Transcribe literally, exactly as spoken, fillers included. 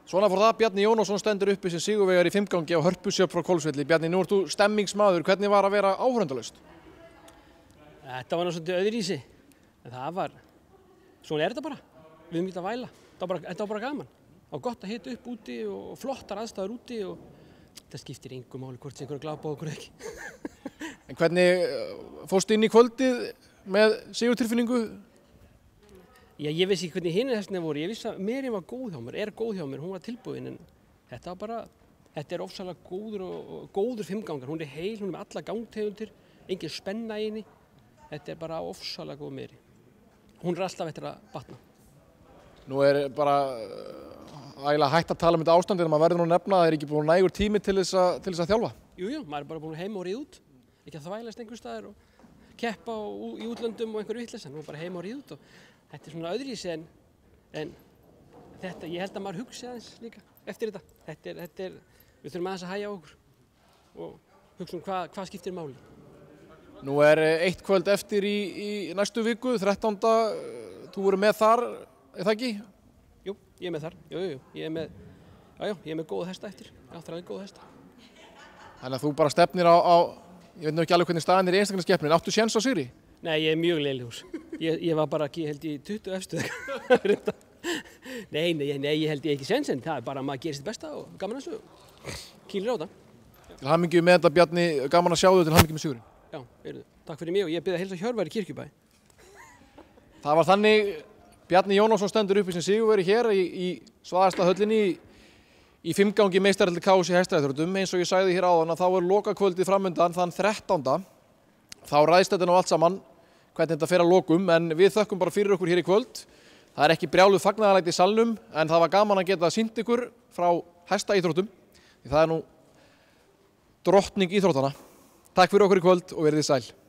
Svona fór það, Bjarni Jónasson stendur uppi sem sigurvegari í fimmgangi á Hörpusjöfn frá Hvolsvelli. Bjarni, nú ert þú stemmingsmaður, hvernig var að vera áhorfendalaust? Þetta var náttúrulega öðruvísi, en það var, svona er þetta bara, við erum ekki að væla, þetta var bara, þetta var bara gaman. Það var gott að hita upp úti og flottar aðstæður úti og þetta skiptir engu máli hvort sem einhverju glápa okkur ekki. En hvernig fórstu inn í kvöldið með sigurtilfinningu? Já, ég vissi ekki hvernig hinir hestarnir voru, ég vissi að Merin var góð hjá mér, er góð hjá mér, hún var tilbúin, en þetta var bara, þetta er ofsalega góður og, og góður fimmgangar, hún er heil, hún er með alla gangtegundir, engin spenna í henni, þetta er bara ofsalega góð Merin. Hún er alltaf eftir að batna. Nú er bara ægilega hægt að tala um þetta ástandið, en maður verður nú að nefna að það er ekki búin nægur tími til þess að, til þess að þjálfa. Jú, jú, maður er bara búin heim og ríða út, ekki að þvælast einhvers staðar og keppa og, í útlöndum og einhverju vitleysa, nú er bara heim og ríða út og þetta er svona öðruvísi en, en þetta, ég held að maður hugsi aðeins líka eftir þetta. Þetta er, þetta er, við þurfum aðeins að hægja á okkur og hugsa um hvað, hvað skiptir máli. Nú er eitt kvöld eftir í, í næstu viku, þrettánda Þú voru með þar, er það ekki? Jú, ég er með þar, jú, jú, ég er með, já, já, ég er með góða hesta eftir, já, það er góða hesta. Þannig að þú bara stefnir á, á ég veit nú ekki alveg hvernig staðan er í einstaklingskeppnin, áttu séns á sigri? Nei, ég er mjög leiðilegur. Ég, ég var bara ekki, held ég, tuttugu efstu eða nei, nei, nei, ég held ég ekki séns, en það er bara að maður gerir sitt besta og gaman að sögu. Kýlir á það. Til hamingju með þetta, Bjarni, gaman að sjá þau til hamingju með sigurinn. Já, heyrðu, takk fyrir mig og ég bið að heilsa Hjörvar í Kirkjubæ. Það var þannig, Bjarni Jónasson stendur uppi sem sigurvegari hér í, í Svaðasta höllinni í, í fimmgangi meistaralli K S í hestaíþróttum. Eins og ég sagði hér áðan að þá er lokakvöldið framundan þann þrettánda Þá ræðst þetta nú allt saman hvernig þetta fer að lokum, en við þökkum bara fyrir okkur hér í kvöld. Það er ekki brjáluð fagnaðarlæti í salnum, en það var gaman að geta sýnt ykkur frá hestaíþróttum, því það er nú drottning íþróttana. Takk fyrir okkur í kvöld og verið þið sæl.